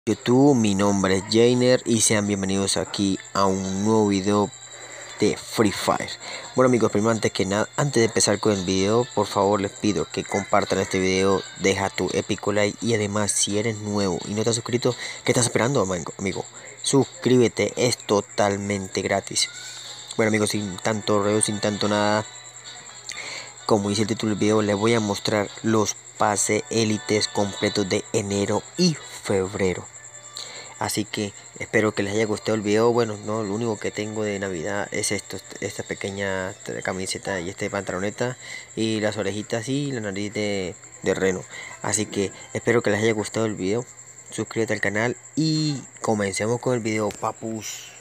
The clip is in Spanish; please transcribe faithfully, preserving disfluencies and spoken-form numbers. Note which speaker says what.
Speaker 1: YouTube, mi nombre es Jainer y sean bienvenidos aquí a un nuevo video de Free Fire. Bueno amigos, primero antes que nada, antes de empezar con el video, por favor les pido que compartan este video, deja tu épico like y además si eres nuevo y no te has suscrito, ¿qué estás esperando amigo? Suscríbete, es totalmente gratis. Bueno amigos, sin tanto rollo, sin tanto nada, como dice el título del video, les voy a mostrar los pases élites completos de enero y febrero. Así que espero que les haya gustado el video. Bueno, no, lo único que tengo de Navidad es esto, esta pequeña camiseta y este pantaloneta y las orejitas y la nariz de, de reno. Así que espero que les haya gustado el video. Suscríbete al canal y comencemos con el video, papus.